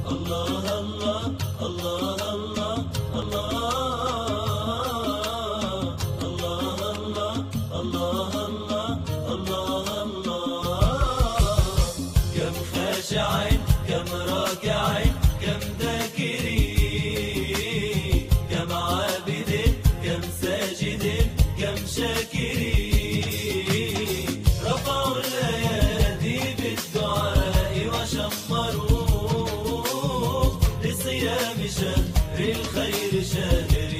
الله الله الله الله الله الله الله الله الله. كم خاشع كم راكع كم ذاكرين، كم عابد كم ساجد كم شاكرين. رفعوا الأيادي بالدعاء وشمروا لصيام شهر الخير شهر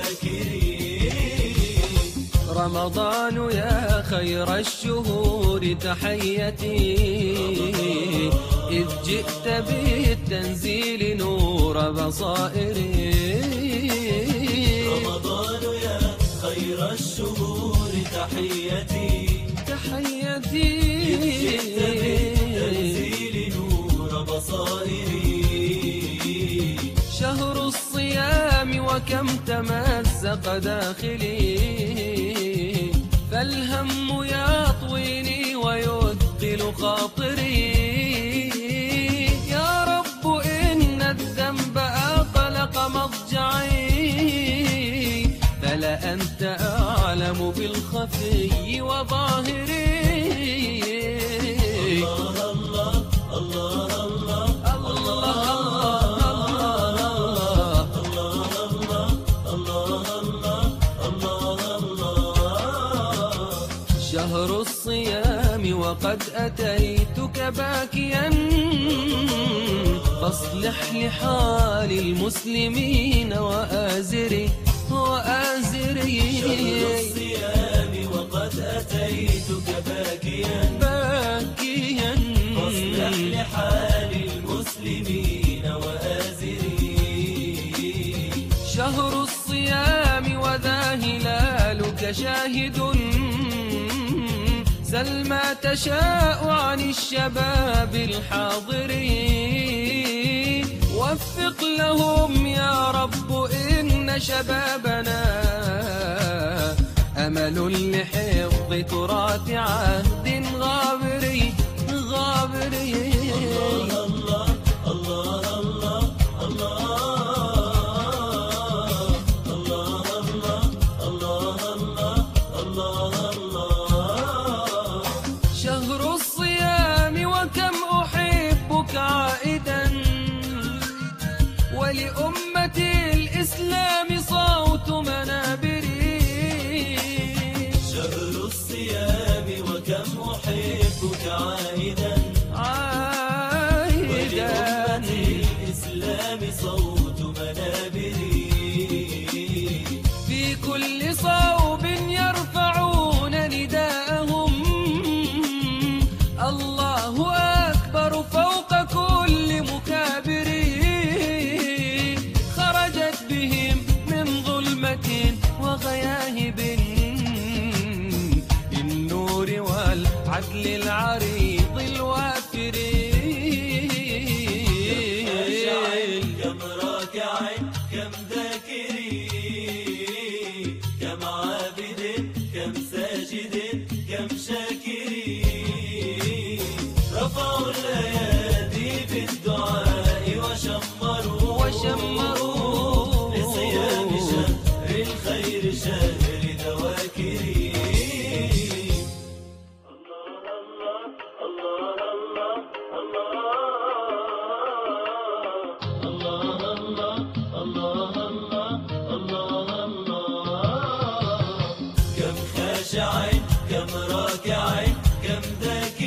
ذواكرين. رمضان يا خير الشهور تحيتي، إذ جئت بالتنزيل نور بصائري. رمضان يا خير الشهور تحيتي، تحيتي إذ جئت بالتنزيل نور بصائري. شهر الصيام وكم تمزق داخلي، فالهم يطويني ويثقل خاطري. يا رب إن الذنب أقلق مضجعي، فلا أنت أعلم بالخفي وظاهري. الله الله الله الله. شهر الصيام وقد أتيتك باكيا، فاصلح لحال المسلمين وآزري وآزري. شهر الصيام وقد أتيتك باكيا باكيا، فاصلح لحال المسلمين وآزري. شهر الصيام وذا هلالك شاهد، سل ما تشاء عن الشباب الحاضرين. وفق لهم يا رب إن شبابنا أمل لحفظ تراث عهد غابري غابري. الله الله الله الله الله الله. شهر الصيام وكم أحبك عائدا، ولأمة الإسلام صوت منابري. شهر الصيام وكم أحبك عائدا، ولأمة الإسلام صوت منابري. في كل صوب يرفعون نداءهم، الله أكبر فوق كل مكابر. خرجت بهم من ظلمة وغياهب بالنور والعدل العريض الوافر. كم راكع كم ذاكرين، كم عابد كم ساجد كم شاكرين. رفعوا الأيادي بالدعاء وشمروا لصيام شهر الخير شهر ذواكرين. الله الله الله الله الله الله الله. كم خاشع كم راكع كم ذاكر